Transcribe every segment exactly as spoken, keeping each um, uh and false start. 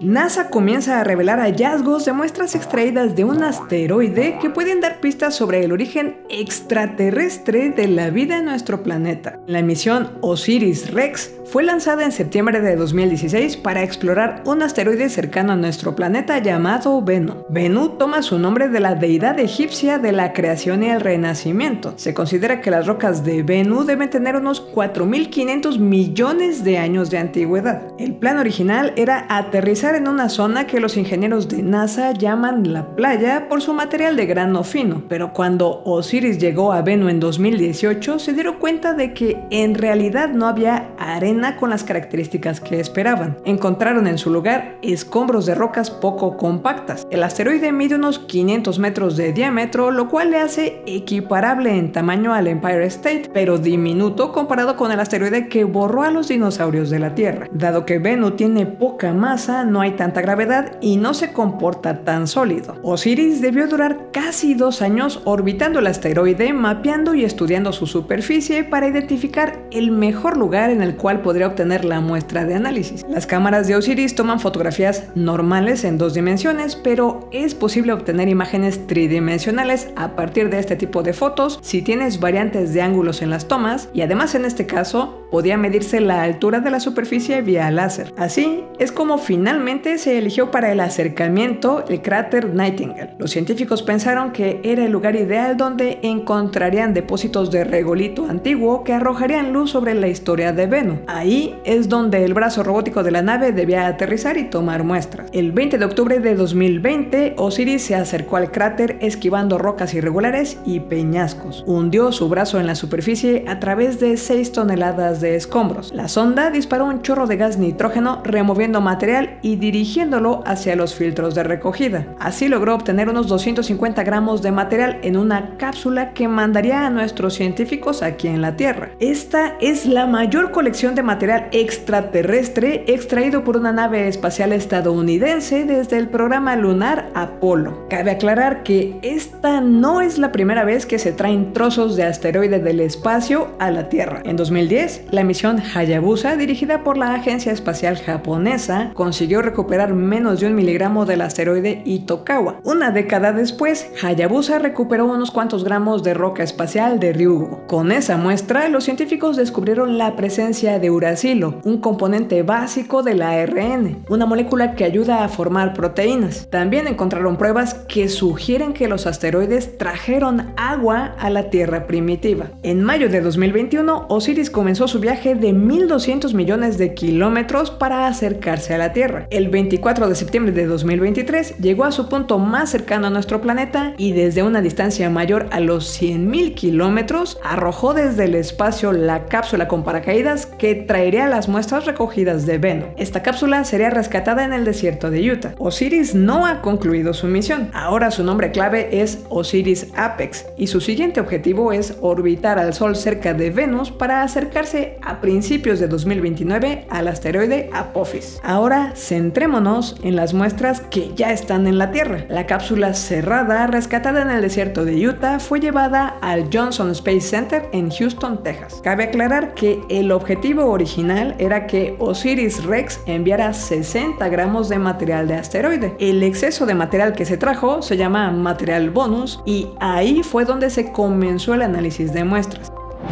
NASA comienza a revelar hallazgos de muestras extraídas de un asteroide que pueden dar pistas sobre el origen extraterrestre de la vida en nuestro planeta. La misión OSIRIS-REx fue lanzada en septiembre de dos mil dieciséis para explorar un asteroide cercano a nuestro planeta llamado Bennu. Bennu toma su nombre de la deidad egipcia de la creación y el renacimiento. Se considera que las rocas de Bennu deben tener unos cuatro mil quinientos millones de años de antigüedad. El plan original era aterrizar en una zona que los ingenieros de NASA llaman la playa por su material de grano fino, pero cuando Osiris llegó a Bennu en dos mil dieciocho se dieron cuenta de que en realidad no había arena con las características que esperaban. Encontraron en su lugar escombros de rocas poco compactas. El asteroide mide unos quinientos metros de diámetro, lo cual le hace equiparable en tamaño al Empire State, pero diminuto comparado con el asteroide que borró a los dinosaurios de la Tierra. Dado que Bennu tiene poca masa, no hay tanta gravedad y no se comporta tan sólido. Osiris debió durar casi dos años orbitando el asteroide, mapeando y estudiando su superficie para identificar el mejor lugar en el cual podría obtener la muestra de análisis. Las cámaras de Osiris toman fotografías normales en dos dimensiones, pero es posible obtener imágenes tridimensionales a partir de este tipo de fotos si tienes variantes de ángulos en las tomas, y además en este caso podía medirse la altura de la superficie vía láser. Así es como finalmente se eligió para el acercamiento el cráter Nightingale. Los científicos pensaron que era el lugar ideal donde encontrarían depósitos de regolito antiguo que arrojarían luz sobre la historia de Bennu. Ahí es donde el brazo robótico de la nave debía aterrizar y tomar muestras. El veinte de octubre de dos mil veinte, Osiris se acercó al cráter esquivando rocas irregulares y peñascos. Hundió su brazo en la superficie a través de seis toneladas de escombros. La sonda disparó un chorro de gas nitrógeno removiendo material y dirigiéndolo hacia los filtros de recogida. Así logró obtener unos doscientos cincuenta gramos de material en una cápsula que mandaría a nuestros científicos aquí en la Tierra. Esta es la mayor colección de material extraterrestre extraído por una nave espacial estadounidense desde el programa lunar Apolo. Cabe aclarar que esta no es la primera vez que se traen trozos de asteroide del espacio a la Tierra. En dos mil diez, la misión Hayabusa, dirigida por la agencia espacial japonesa, consiguió recuperar menos de un miligramo del asteroide Itokawa. Una década después, Hayabusa recuperó unos cuantos gramos de roca espacial de Ryugu. Con esa muestra, los científicos descubrieron la presencia de uracilo, un componente básico del A R N, una molécula que ayuda a formar proteínas. También encontraron pruebas que sugieren que los asteroides trajeron agua a la Tierra primitiva. En mayo de dos mil veintiuno, Osiris comenzó su viaje de mil doscientos millones de kilómetros para acercarse a la Tierra. El veinticuatro de septiembre de dos mil veintitrés llegó a su punto más cercano a nuestro planeta y desde una distancia mayor a los cien mil kilómetros arrojó desde el espacio la cápsula con paracaídas que traería las muestras recogidas de Bennu. Esta cápsula sería rescatada en el desierto de Utah. Osiris no ha concluido su misión. Ahora su nombre clave es Osiris Apex y su siguiente objetivo es orbitar al Sol cerca de Venus para acercarse a principios de dos mil veintinueve al asteroide Apophis. Ahora centrémonos en las muestras que ya están en la Tierra. La cápsula cerrada rescatada en el desierto de Utah fue llevada al Johnson Space Center en Houston, Texas. Cabe aclarar que el objetivo original era que OSIRIS-REx enviara sesenta gramos de material de asteroide. El exceso de material que se trajo se llama material bonus y ahí fue donde se comenzó el análisis de muestras.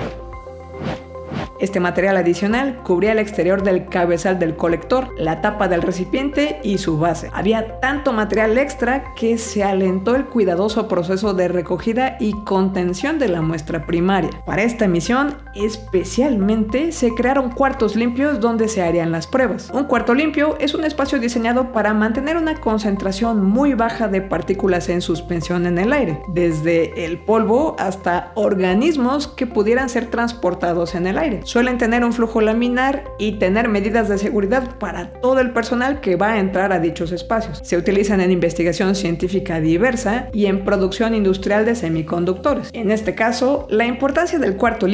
Este material adicional cubría el exterior del cabezal del colector, la tapa del recipiente y su base. Había tanto material extra que se alentó el cuidadoso proceso de recogida y contención de la muestra primaria. Para esta misión, especialmente, se crearon cuartos limpios donde se harían las pruebas. Un cuarto limpio es un espacio diseñado para mantener una concentración muy baja de partículas en suspensión en el aire, desde el polvo hasta organismos que pudieran ser transportados en el aire. Suelen tener un flujo laminar y tener medidas de seguridad para todo el personal que va a entrar a dichos espacios. Se utilizan en investigación científica diversa y en producción industrial de semiconductores. En este caso, la importancia del cuarto limpio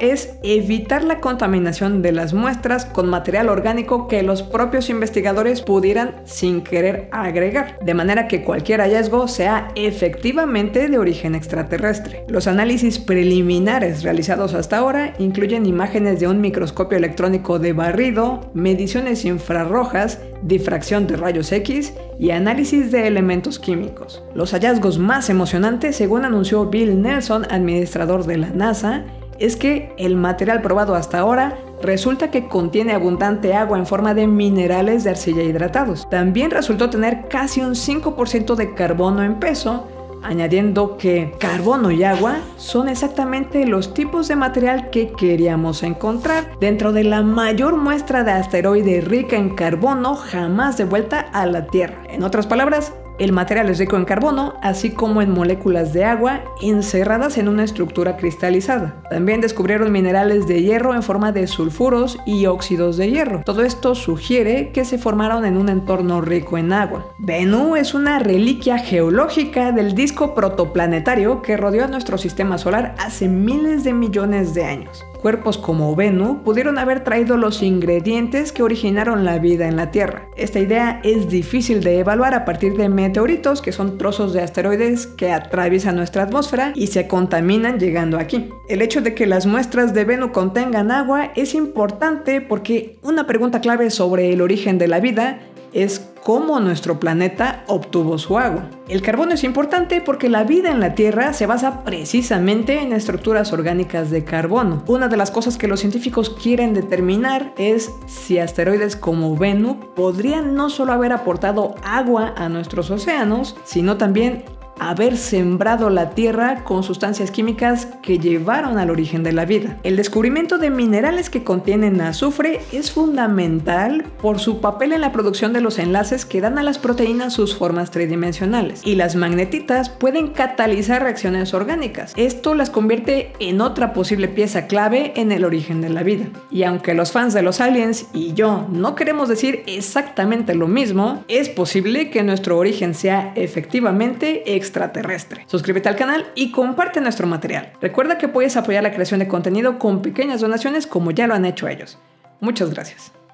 es evitar la contaminación de las muestras con material orgánico que los propios investigadores pudieran sin querer agregar, de manera que cualquier hallazgo sea efectivamente de origen extraterrestre. Los análisis preliminares realizados hasta ahora incluyen imágenes de un microscopio electrónico de barrido, mediciones infrarrojas, difracción de rayos X y análisis de elementos químicos. Los hallazgos más emocionantes, según anunció Bill Nelson, administrador de la NASA, es que el material probado hasta ahora resulta que contiene abundante agua en forma de minerales de arcilla hidratados. También resultó tener casi un cinco por ciento de carbono en peso, añadiendo que carbono y agua son exactamente los tipos de material que queríamos encontrar dentro de la mayor muestra de asteroide rica en carbono jamás devuelta a la Tierra. En otras palabras, el material es rico en carbono, así como en moléculas de agua encerradas en una estructura cristalizada. También descubrieron minerales de hierro en forma de sulfuros y óxidos de hierro. Todo esto sugiere que se formaron en un entorno rico en agua. Bennu es una reliquia geológica del disco protoplanetario que rodeó a nuestro sistema solar hace miles de millones de años. Cuerpos como Bennu pudieron haber traído los ingredientes que originaron la vida en la Tierra. Esta idea es difícil de evaluar a partir de meteoritos, que son trozos de asteroides que atraviesan nuestra atmósfera y se contaminan llegando aquí. El hecho de que las muestras de Bennu contengan agua es importante porque una pregunta clave sobre el origen de la vida es cómo nuestro planeta obtuvo su agua. El carbono es importante porque la vida en la Tierra se basa precisamente en estructuras orgánicas de carbono. Una de las cosas que los científicos quieren determinar es si asteroides como Bennu podrían no solo haber aportado agua a nuestros océanos, sino también haber sembrado la Tierra con sustancias químicas que llevaron al origen de la vida. El descubrimiento de minerales que contienen azufre es fundamental por su papel en la producción de los enlaces que dan a las proteínas sus formas tridimensionales, y las magnetitas pueden catalizar reacciones orgánicas. Esto las convierte en otra posible pieza clave en el origen de la vida. Y aunque los fans de los aliens y yo no queremos decir exactamente lo mismo, es posible que nuestro origen sea efectivamente extraterrestre. Suscríbete al canal y comparte nuestro material. Recuerda que puedes apoyar la creación de contenido con pequeñas donaciones como ya lo han hecho ellos. Muchas gracias.